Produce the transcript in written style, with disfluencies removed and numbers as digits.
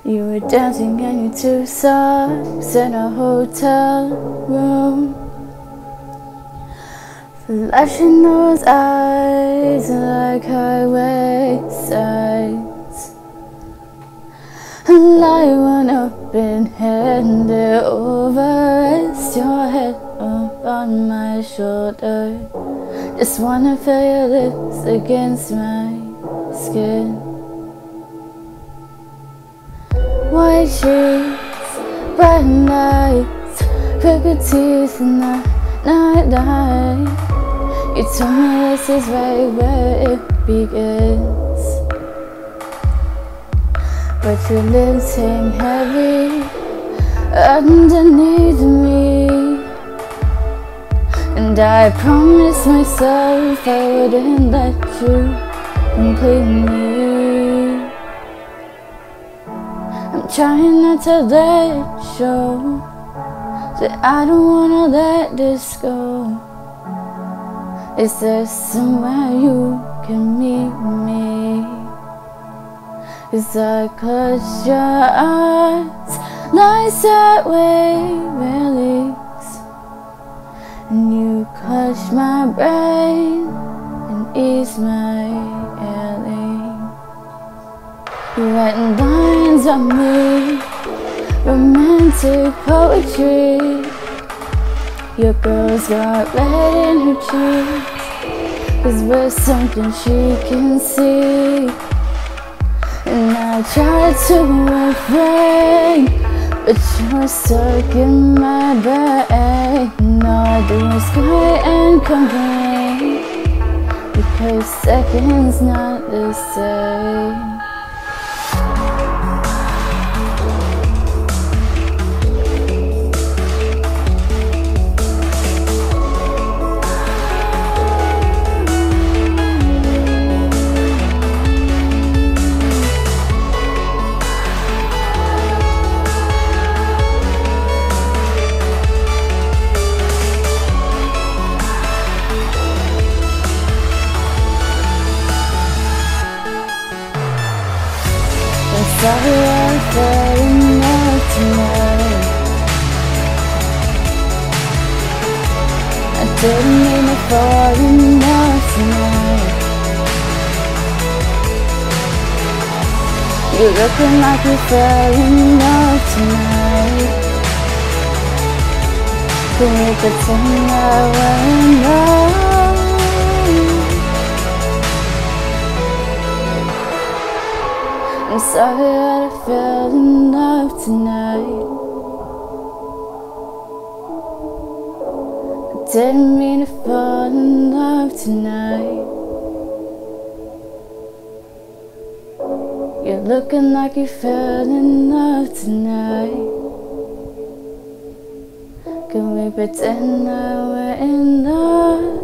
You were dancing and your two socks in a hotel room, flashing those eyes like highway signs. Lie one up and hand it over, rest your head up on my shoulder. Just wanna feel your lips against my skin. White sheets, bright lights, crooked teeth in the night. You told me this is right where it begins, but your lips hang heavy underneath me, and I promised myself I wouldn't let you complete me. I'm trying not to let it show that I don't wanna let this go. Is there somewhere you can meet me? 'Cause I close your eyes, nice that way release, and you clutch my brain and ease my ailing. You write lines on me, romantic poetry. Your girl's got red in her cheeks, 'cause we're something she can see. And I try to refrain, but you're stuck in my brain. All I do is cry and complain, because seconds not the same. Sorry I fell in love tonight. I didn't mean to fall in love tonight. You're looking like you fell in love tonight. Can we pretend that we're in love? I'm sorry that I fell in love tonight. I didn't mean to fall in love tonight. You're looking like you fell in love tonight. Can we pretend that we're in love?